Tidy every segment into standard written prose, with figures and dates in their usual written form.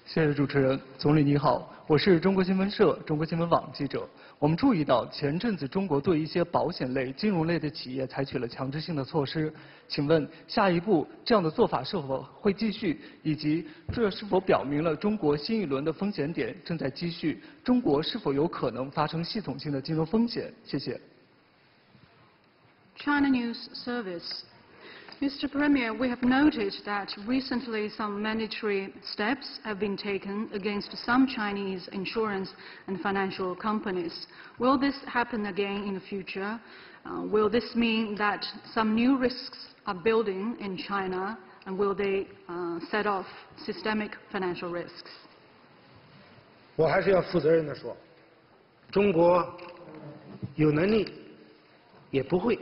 谢谢主持人，总理你好，我是中国新闻社、中国新闻网记者。我们注意到，前阵子中国对一些保险类、金融类的企业采取了强制性的措施，请问下一步这样的做法是否会继续，以及这是否表明了中国新一轮的风险点正在继续？中国是否有可能发生系统性的金融风险？谢谢。 China News Service. Mr. Premier, we have noted that recently some mandatory steps have been taken against some Chinese insurance and financial companies. Will this happen again in the future? Will this mean that some new risks are building in China, and will they set off systemic financial risks? 我还是要负责任地说，中国有能力，也不会。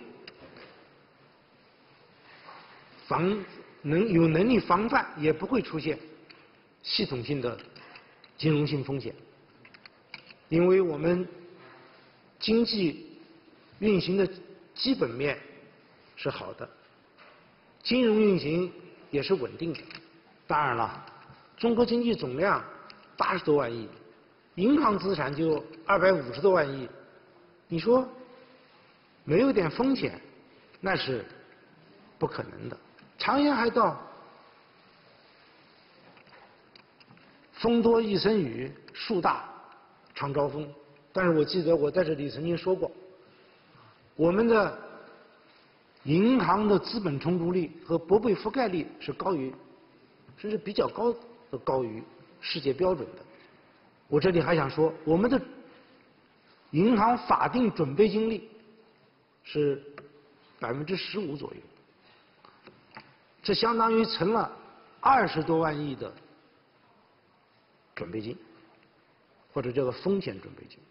有能力防范，也不会出现系统性的金融性风险，因为我们经济运行的基本面是好的，金融运行也是稳定的。当然了，中国经济总量80多万亿，银行资产就250多万亿，你说没有点风险，那是不可能的。常言还道，风多一身雨，树大常招风。但是我记得我在这里曾经说过，我们的银行的资本充足率和拨备覆盖率是高于，甚至比较高于世界标准的。我这里还想说，我们的银行法定准备金率是15%左右。这相当于存了20多万亿的准备金，或者叫做风险准备金。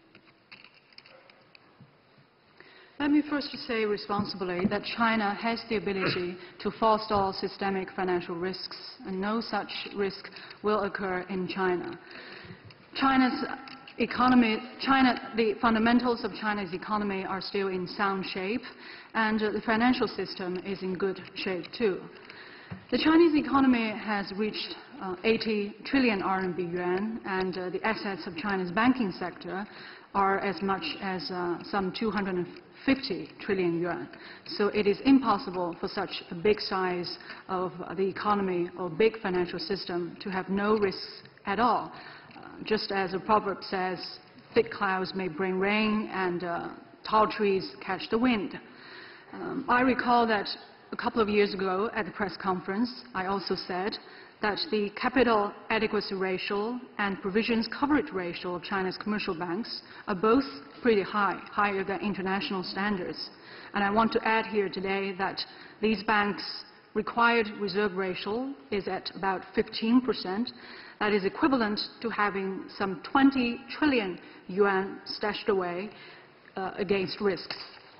Let me first say responsibly that China has the ability to forestall systemic financial risks, and no such risk will occur in China. China's economy, the fundamentals of China's economy are still in sound shape, and the financial system is in good shape too. The Chinese economy has reached 80 trillion RMB yuan, and the assets of China's banking sector are as much as some 250 trillion yuan. So it is impossible for such a big size of the economy or big financial system to have no risks at all. Just as a proverb says, thick clouds may bring rain and tall trees catch the wind. I recall that a couple of years ago at the press conference, I also said that the capital adequacy ratio and provisions coverage ratio of China's commercial banks are both pretty high, higher than international standards. And I want to add here today that these banks' required reserve ratio is at about 15%. That is equivalent to having some 20 trillion yuan stashed away against risks.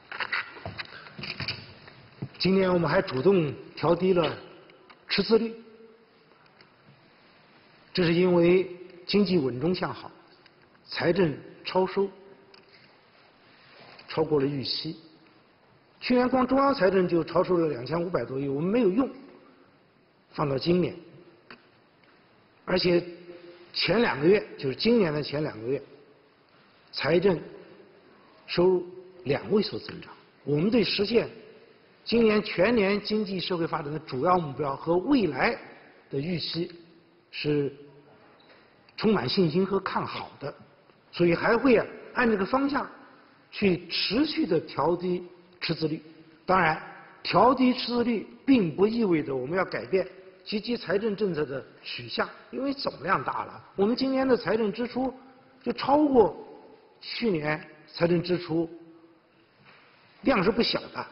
今年我们还主动调低了赤字率，这是因为经济稳中向好，财政超收超过了预期。去年光中央财政就超收了2500多亿，我们没有用，放到今年，而且前2个月，就是今年的前2个月，财政收入2位数增长。我们对实现今年全年经济社会发展的主要目标和未来的预期是充满信心和看好的，所以还会按这个方向去持续的调低赤字率。当然，调低赤字率并不意味着我们要改变积极财政政策的取向，因为总量大了，我们今年的财政支出就超过去年财政支出，量是不小的。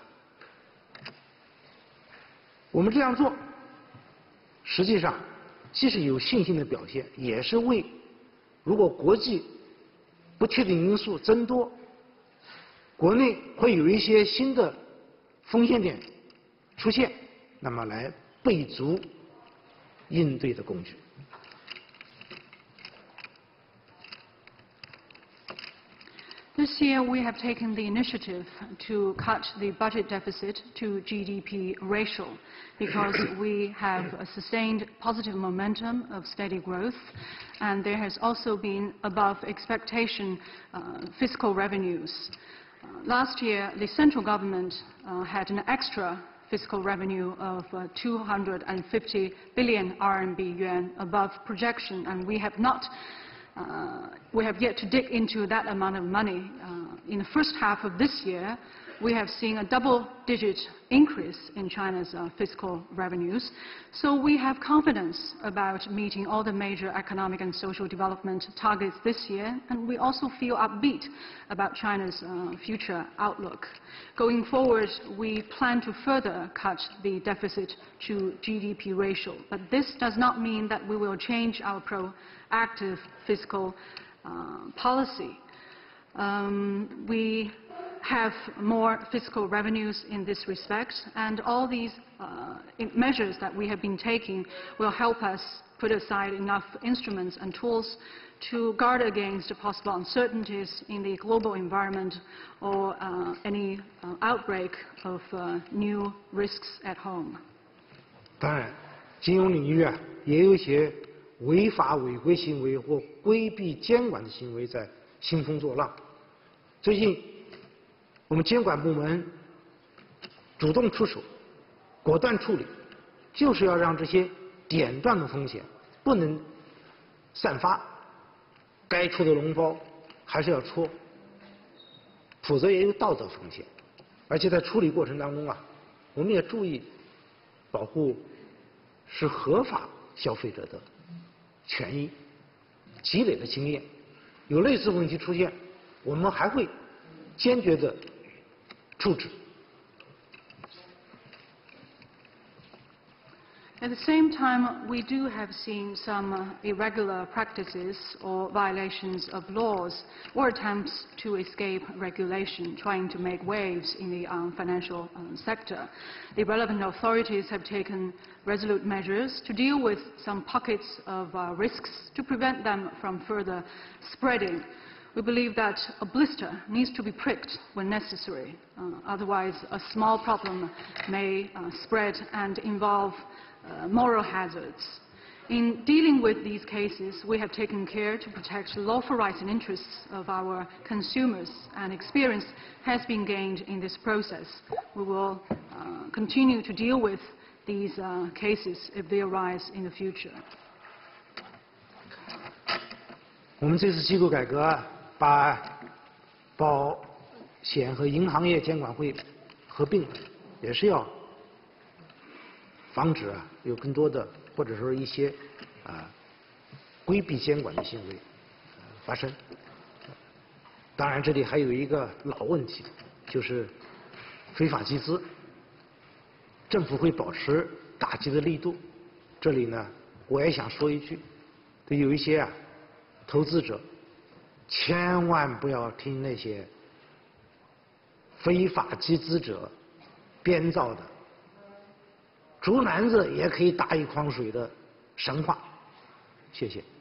我们这样做，实际上既是有信心的表现，也是为如果国际不确定因素增多，国内会有一些新的风险点出现，那么来备足应对的工具。 This This year, we have taken the initiative to cut the budget deficit to GDP ratio because we have a sustained positive momentum of steady growth, and there has also been above expectation fiscal revenues. Last year, the central government had an extra fiscal revenue of 250 billion RMB yuan above projection, and we have yet to dig into that amount of money. In the first half of this year, we have seen a double-digit increase in China's fiscal revenues. So we have confidence about meeting all the major economic and social development targets this year, and we also feel upbeat about China's future outlook. Going forward, we plan to further cut the deficit to GDP ratio, but this does not mean that we will change our proactive fiscal policy. We have more fiscal revenues in this respect, and all these measures that we have been taking will help us put aside enough instruments and tools to guard against possible uncertainties in the global environment or any outbreak of new risks at home. 当然，金融领域也有一些违法违规行为或规避监管的行为在兴风作浪。最近，我们监管部门主动出手，果断处理，就是要让这些点状的风险不能散发，该出的笼包还是要戳，否则也有道德风险。而且在处理过程当中我们也注意保护是合法消费者的权益，积累的经验，有类似问题出现，我们还会坚决的处置。 At the same time, we do have seen some irregular practices or violations of laws or attempts to escape regulation, trying to make waves in the financial sector. The relevant authorities have taken resolute measures to deal with some pockets of risks to prevent them from further spreading. We believe that a blister needs to be pricked when necessary. Otherwise, a small problem may spread and involve moral hazards. In dealing with these cases, we have taken care to protect the lawful rights and interests of our consumers, and experience has been gained in this process. We will continue to deal with these cases if they arise in the future. 我们这次机构改革把保险和银行业监管会合并，也是要防止有更多的或者说一些规避监管的行为发生。当然，这里还有一个老问题，就是非法集资。政府会保持打击的力度。这里呢，我也想说一句，对有一些投资者，千万不要听那些非法集资者编造的竹篮子也可以打一筐水的神话。谢谢。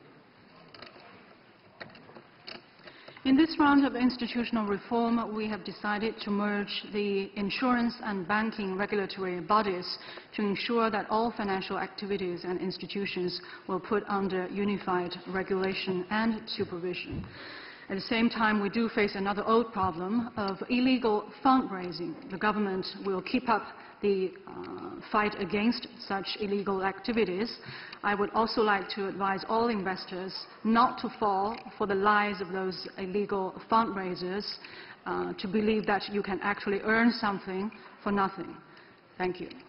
In this round of institutional reform, we have decided to merge the insurance and banking regulatory bodies to ensure that all financial activities and institutions will put under unified regulation and supervision. At the same time, we do face another old problem of illegal fundraising. The government will keep up the fight against such illegal activities. I would also like to advise all investors not to fall for the lies of those illegal fundraisers, to believe that you can actually earn something for nothing. Thank you.